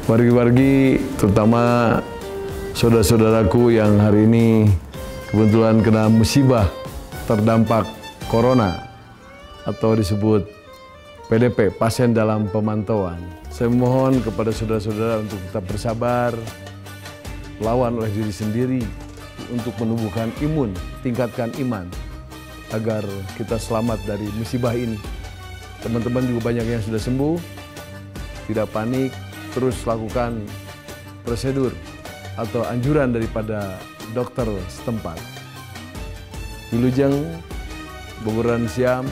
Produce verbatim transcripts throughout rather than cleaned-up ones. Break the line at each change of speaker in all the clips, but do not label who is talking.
wargi-wargi, terutama saudara-saudaraku yang hari ini kebetulan kena musibah terdampak corona atau disebut P D P, pasien dalam pemantauan. Saya mohon kepada saudara-saudara untuk tetap bersabar, lawan oleh diri sendiri untuk menumbuhkan imun, tingkatkan iman agar kita selamat dari musibah ini. Teman-teman juga banyak yang sudah sembuh, tidak panik, terus lakukan prosedur atau anjuran daripada dokter setempat. Wilujeng, Bogoran Siam,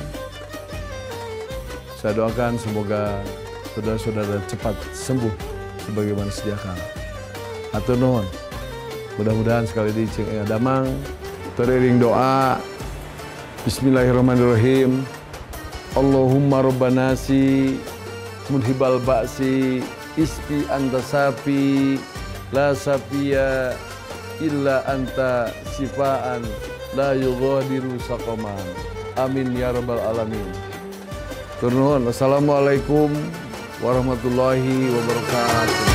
saya doakan semoga saudara-saudara cepat sembuh sebagaimana sedia kala. Hatur nuhun. Mudah-mudahan sekali di Cing Ea Damang teriring doa. Bismillahirrahmanirrahim. Allahumma robbanasi mudhibal ba'si ispi anta sapi la sapiya illa anta sifaan la yughadiru saqaman. Amin ya rabbal alamin. Turnuhun. Assalamualaikum warahmatullahi wabarakatuh.